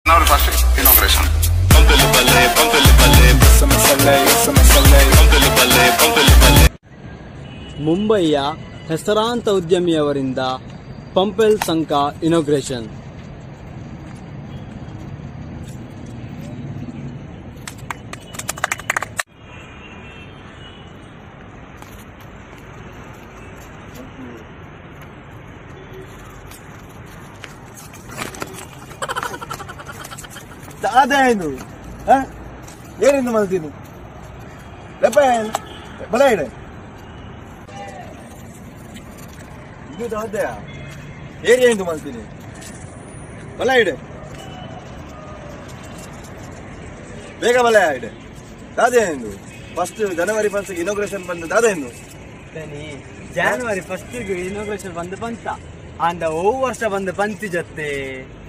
Now first inauguration. ಮುಂಬಯಿಯ ಹೆಸರಾಂತ ಉದ್ಯಮಿಯವರಿಂದ ಪಂಪ್ವೆಲ್ ಸಂಕ inauguration. ಅದೇನು ಏನಿಂದ ಮಾಡ್ತೀನಿ ಬಲ ಇಡೆ ಇದು ಅದೇ ಏರಿಯಾ ಎಂದು ಮಾಡ್ತೀನಿ ಬಲ ಇಡೆ ಬೇಗ ಬಲ ಇಡೆ ದಾದೇನು ಫಸ್ಟ್ ಜನವರಿ 1 ಇನಾಗ್ರೇಷನ್ ಬಂದ ದಾದೇನು ಜನವರಿ 1 ಇನಾಗ್ರೇಷನ್ ಬಂದು ಬಂತ ಅಂದ ಓ ವರ್ಷ ಬಂದು ಪಂತಿ ಜೊತೆ